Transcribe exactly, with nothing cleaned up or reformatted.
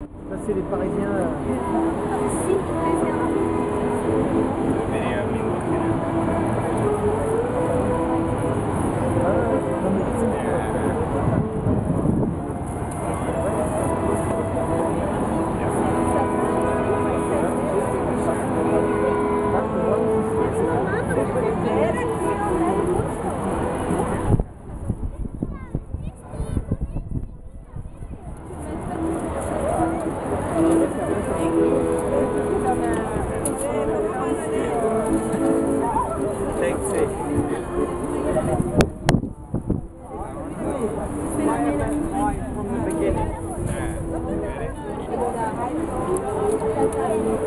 Ça, c'est les Parisiens. euh, Si, plaisir. From the beginning.